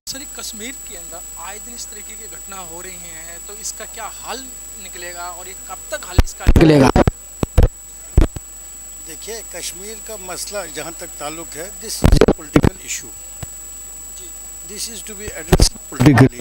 Sir Kashmir के अंदर आए दिन इस तरीके की घटना हो रही हैं तो इसका क्या हल निकलेगा और ये कब तक हल इसका निकलेगा? देखिए, कश्मीर का मसला जहाँ तक ताल्लुक है, this is a political issue, this is to be addressed politically.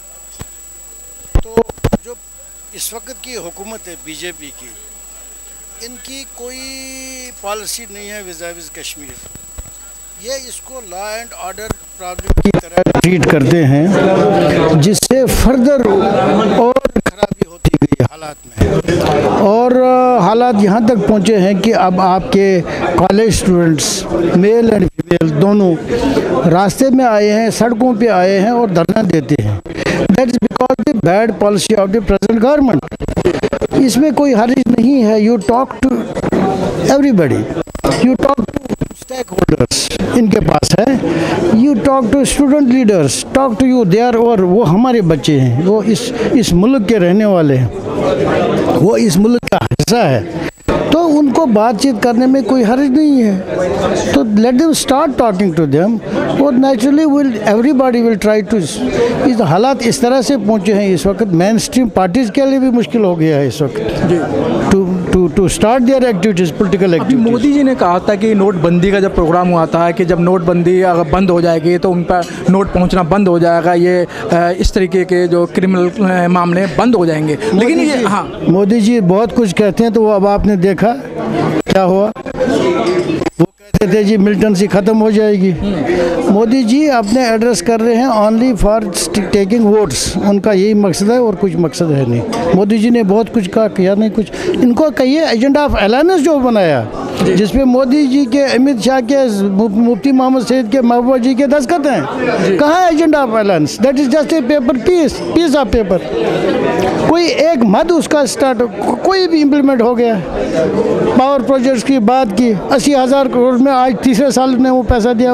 तो जो इस वक्त की हुकूमत है बीजेपी की, इनकी कोई पॉलिसी नहीं है विज़ कश्मीर। ये इसको लॉ एंड ऑर्डर प्रॉब्लम की तरह ट्रीट करते हैं, जिससे फर्दर और खराबी होती गई हालात में। और हालात यहाँ तक पहुँचे हैं कि अब आपके college students male and female दोनों रास्ते में आए हैं, सड़कों पे आए हैं और धरना देते हैं। That is because the bad policy of the present government. इसमें कोई हर्ज नहीं है। You talk to everybody, you talk to stakeholders, इनके पास है। You talk to student leaders, talk to you there. और वो हमारे बच्चे हैं, वो इस मुल्क के रहने वाले हैं, वो इस मुल्क का हिस्सा है, तो उनको बातचीत करने में कोई हर्ज नहीं है। तो let them start talking to them और naturally will everybody will try to. इस हालात इस तरह से पहुंचे हैं इस वक्त, मेन स्ट्रीम पार्टीज के लिए भी मुश्किल हो गया है इस वक्त to start their activities, political activities. Modi ji ने कहा था कि नोटबंदी का जब प्रोग्राम हुआ था कि जब नोटबंदी अगर बंद हो जाएगी तो उन पर नोट पहुंचना बंद हो जाएगा, ये इस तरीके के जो क्रिमिनल मामले बंद हो जाएंगे। लेकिन ये मोदी जी बहुत कुछ कहते हैं, तो वो अब आपने देखा क्या हुआ। वो कहते थे जी मिल्टन सी ख़त्म हो जाएगी। मोदी जी अपने एड्रेस कर रहे हैं ओनली फॉर टेकिंग वोट्स। उनका यही मकसद है और कुछ मकसद है नहीं। मोदी जी ने बहुत कुछ कहा, किया नहीं कुछ। इनको कहिए एजेंडा ऑफ अलायंस जो बनाया, जिसपे मोदी जी के, अमित शाह के, मुफ्ती मोहम्मद सईद के, महबूबा जी के दस्तखत हैं। कहाँ है agenda of alliance? That is just a paper piece of paper. कोई एक मद उसका स्टार्ट कोई भी इम्प्लीमेंट हो गया। पावर प्रोजेक्ट्स की बात की, 80,000 करोड़ में आज तीसरे साल में वो पैसा दिया,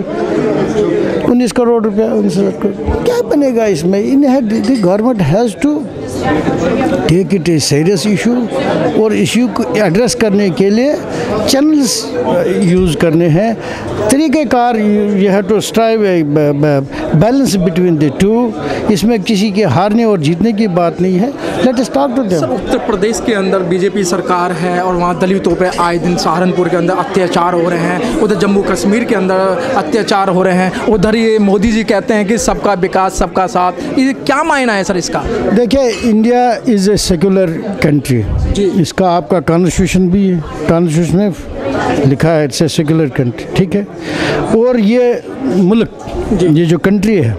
19 करोड़ रुपया, 19,000 करोड़। क्या बनेगा इसमें? The government has to take it a serious issue और इशू को एड्रेस करने के लिए चैनल्स यूज़ करने हैं, तरीक़ेकार। You have to strive balance between the two. इसमें किसी के हारने और जीतने की बात नहीं है। Let us talk to them. Uttar Pradesh के अंदर बीजेपी सरकार है और वहाँ दलितों पे आए दिन सहारनपुर के अंदर अत्याचार हो रहे हैं, उधर जम्मू कश्मीर के अंदर अत्याचार हो रहे हैं, उधर ये मोदी जी कहते हैं कि सबका विकास सबका साथ। ये क्या मायना है सर इसका? देखिए, India is a secular country. इसका आपका कॉन्स्टिट्यूशन भी है, कॉन्स्टिट्यूशन में लिखा है इट्स ए सेक्युलर कंट्री, ठीक है। और ये मुल्क, ये जो कंट्री है,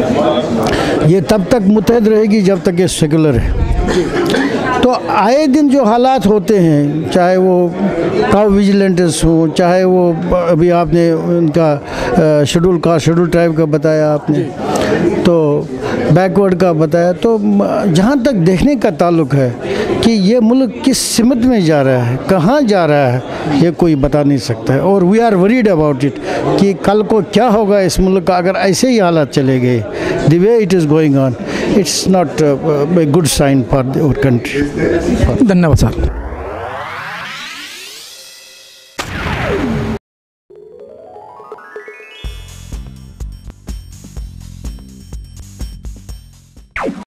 ये तब तक मुत्तहद रहेगी जब तक ये सेक्युलर है। तो आए दिन जो हालात होते हैं, चाहे वो काउ विजिलेंट्स हो, चाहे वो अभी आपने उनका शेड्यूल ट्राइब का बताया आपने, तो बैकवर्ड का बताया, तो जहाँ तक देखने का ताल्लुक है कि ये मुल्क किस सिमत में जा रहा है, कहाँ जा रहा है, ये कोई बता नहीं सकता है। और we are worried about it कि कल को क्या होगा इस मुल्क का अगर ऐसे ही हालात चले गए। The way it is going on, it's not a good sign for our country. धन्यवाद सर।